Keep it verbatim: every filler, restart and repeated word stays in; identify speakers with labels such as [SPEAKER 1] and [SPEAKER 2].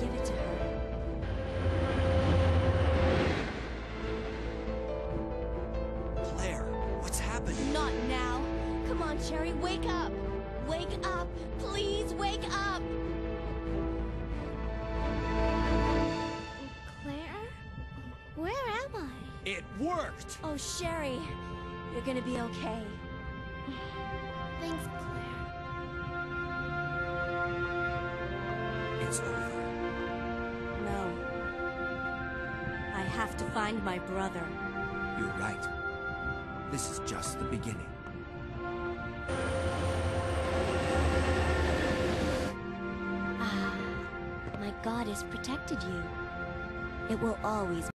[SPEAKER 1] give it to her.
[SPEAKER 2] Claire, what's happening?
[SPEAKER 1] Not now. Come on, Cherry, wake up. Wake up. Please wake up. Claire? Where am I?
[SPEAKER 2] It worked!
[SPEAKER 1] Oh, Sherry. You're gonna be okay. Thanks, Claire.
[SPEAKER 2] It's over.
[SPEAKER 1] No. I have to find my brother.
[SPEAKER 2] You're right. This is just the beginning.
[SPEAKER 1] Ah, my goddess protected you. It will always